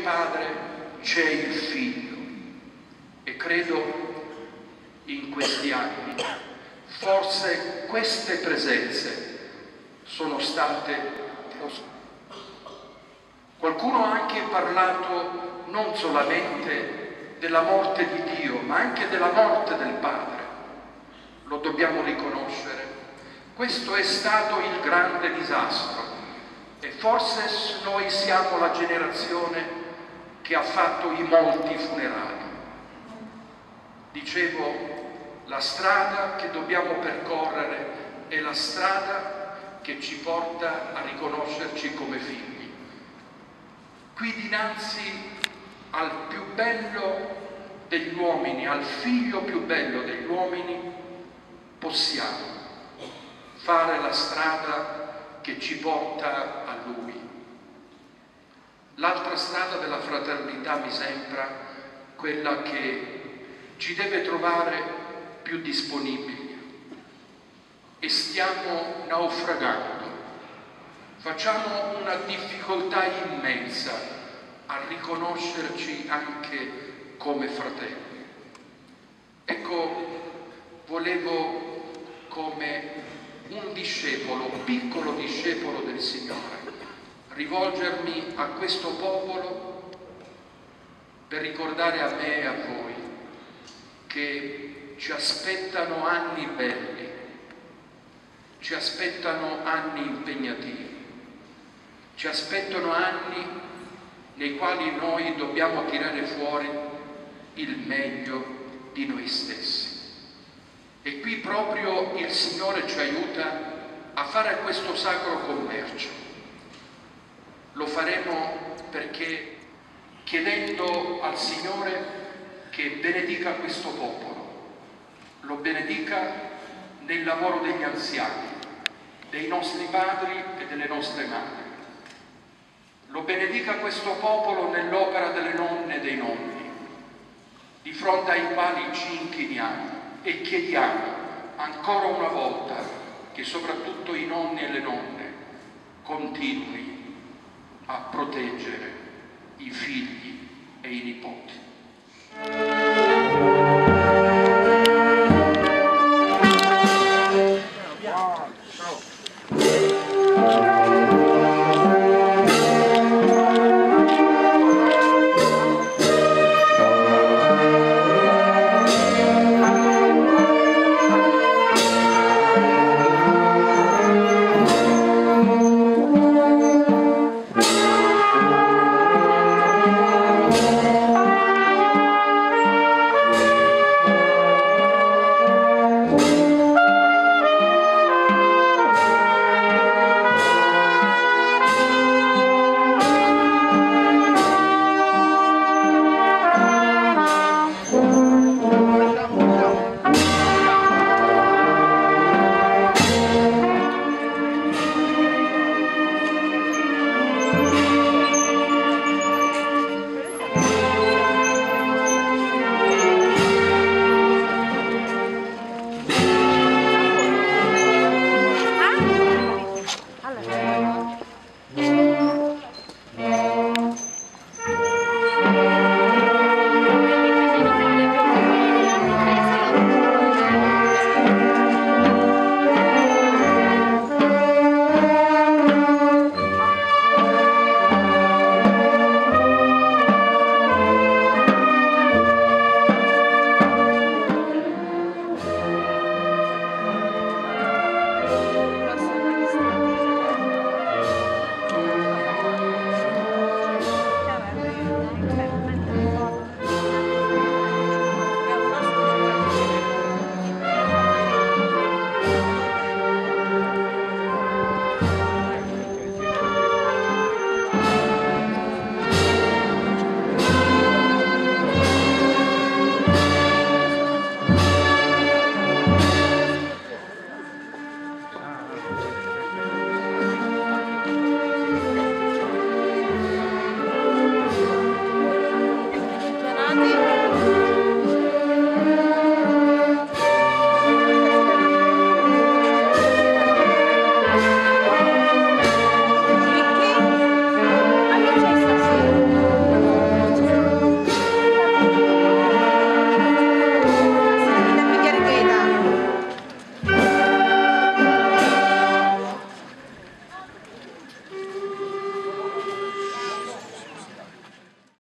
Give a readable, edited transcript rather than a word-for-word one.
Padre c'è il Figlio. E credo in questi anni forse queste presenze sono state. Qualcuno ha anche parlato non solamente della morte di Dio, ma anche della morte del Padre. Lo dobbiamo riconoscere. Questo è stato il grande disastro e forse noi siamo la generazione che ha fatto i molti funerali. Dicevo, la strada che dobbiamo percorrere è la strada che ci porta a riconoscerci come figli. Qui dinanzi al più bello degli uomini, al figlio più bello degli uomini, possiamo fare la strada che ci porta a Lui. L'altra strada della fraternità mi sembra quella che ci deve trovare più disponibili e stiamo naufragando. Facciamo una difficoltà immensa a riconoscerci anche come fratelli. Ecco, volevo come un discepolo, un piccolo discepolo del Signore, rivolgermi a questo popolo per ricordare a me e a voi che ci aspettano anni belli, ci aspettano anni impegnativi, ci aspettano anni nei quali noi dobbiamo tirare fuori il meglio di noi stessi. E qui proprio il Signore ci aiuta a fare questo sacro commercio. Lo faremo perché chiedendo al Signore che benedica questo popolo, lo benedica nel lavoro degli anziani, dei nostri padri e delle nostre madri. Lo benedica questo popolo nell'opera delle nonne e dei nonni, di fronte ai quali ci inchiniamo e chiediamo ancora una volta che soprattutto i nonni e le nonne continui a proteggere